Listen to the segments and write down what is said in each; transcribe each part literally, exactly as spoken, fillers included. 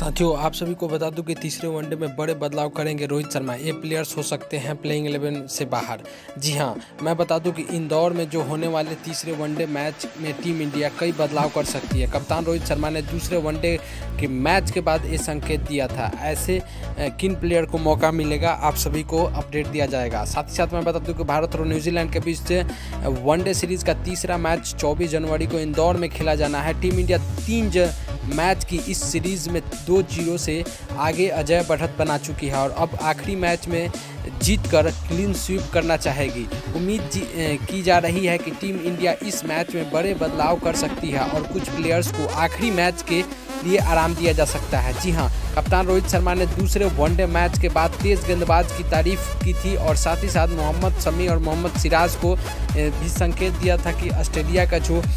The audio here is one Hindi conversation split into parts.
साथियों, आप सभी को बता दूं कि तीसरे वनडे में बड़े बदलाव करेंगे रोहित शर्मा। ये प्लेयर्स हो सकते हैं प्लेइंग इलेवन से बाहर। जी हां, मैं बता दूं कि इंदौर में जो होने वाले तीसरे वनडे मैच में टीम इंडिया कई बदलाव कर सकती है। कप्तान रोहित शर्मा ने दूसरे वनडे के मैच के बाद ये संकेत दिया था। ऐसे किन प्लेयर को मौका मिलेगा, आप सभी को अपडेट दिया जाएगा। साथ ही साथ मैं बता दूं कि भारत और न्यूजीलैंड के बीच से वनडे सीरीज का तीसरा मैच चौबीस जनवरी को इंदौर में खेला जाना है। टीम इंडिया तीन मैच की इस सीरीज़ में दो जीरो से आगे अजय बढ़त बना चुकी है और अब आखिरी मैच में जीतकर क्लीन स्वीप करना चाहेगी। उम्मीद की जा रही है कि टीम इंडिया इस मैच में बड़े बदलाव कर सकती है और कुछ प्लेयर्स को आखिरी मैच के लिए आराम दिया जा सकता है। जी हां, कप्तान रोहित शर्मा ने दूसरे वनडे मैच के बाद तेज गेंदबाज की तारीफ की थी और साथ ही साथ मोहम्मद शमी और मोहम्मद सिराज को भी संकेत दिया था कि ऑस्ट्रेलिया का जो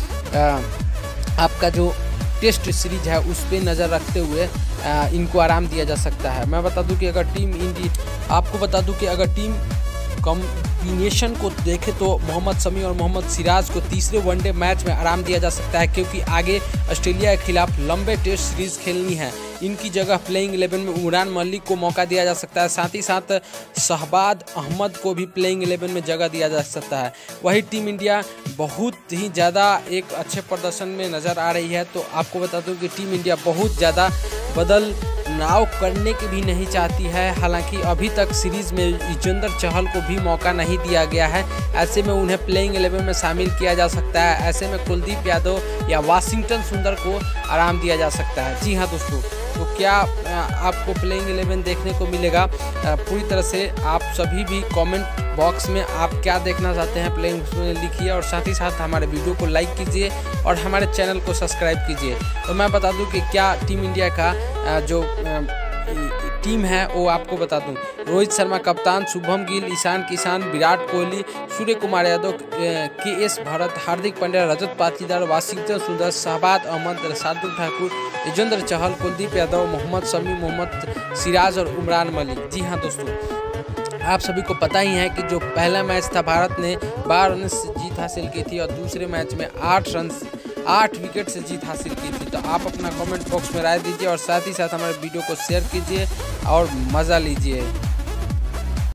आपका जो टेस्ट सीरीज है उस पर नज़र रखते हुए आ, इनको आराम दिया जा सकता है। मैं बता दूं कि अगर टीम इंडिया आपको बता दूं कि अगर टीम कॉम्बिनेशन को देखें तो मोहम्मद शमी और मोहम्मद सिराज को तीसरे वनडे मैच में आराम दिया जा सकता है, क्योंकि आगे ऑस्ट्रेलिया के खिलाफ लंबे टेस्ट सीरीज खेलनी है। इनकी जगह प्लेइंग इलेवन में उमरान मलिक को मौका दिया जा सकता है। साथ ही साथ शहबाज अहमद को भी प्लेइंग इलेवन में जगह दिया जा सकता है। वही टीम इंडिया बहुत ही ज़्यादा एक अच्छे प्रदर्शन में नज़र आ रही है, तो आपको बता दूं कि टीम इंडिया बहुत ज़्यादा बदल नाव करने की भी नहीं चाहती है। हालांकि अभी तक सीरीज़ में युजवेंद्र चहल को भी मौका नहीं दिया गया है। ऐसे में उन्हें प्लेइंग इलेवन में शामिल किया जा सकता है। ऐसे में कुलदीप यादव या वाशिंगटन सुंदर को आराम दिया जा सकता है। जी हाँ दोस्तों, तो क्या आपको प्लेइंग इलेवन देखने को मिलेगा? पूरी तरह से आप सभी भी कमेंट बॉक्स में आप क्या देखना चाहते हैं प्लेइंग में लिखिए और साथ ही साथ हमारे वीडियो को लाइक कीजिए और हमारे चैनल को सब्सक्राइब कीजिए। तो मैं बता दूं कि क्या टीम इंडिया का जो टीम है वो आपको बता दूं। रोहित शर्मा कप्तान, शुभम गिल, ईशान किशन, विराट कोहली, सूर्य Kumar Yadav, K S Bharat, Hardik Pandya, Rajat Patidar, Washington Sundar, Shahbaz Ahmad, Shardul Thakur, Yuzvendra Chahal, Kuldeep Yadav, Mohammed Shami, Mohammad Siraj और उमरान मलिक। जी हाँ दोस्तों, आप सभी को पता ही है कि जो पहला मैच था भारत ने बारह रन से जीत हासिल की थी और दूसरे मैच में आठ रन आठ विकेट से जीत हासिल की थी। तो आप अपना कमेंट बॉक्स में राय दीजिए और साथ ही साथ हमारे वीडियो को शेयर कीजिए और मज़ा लीजिए।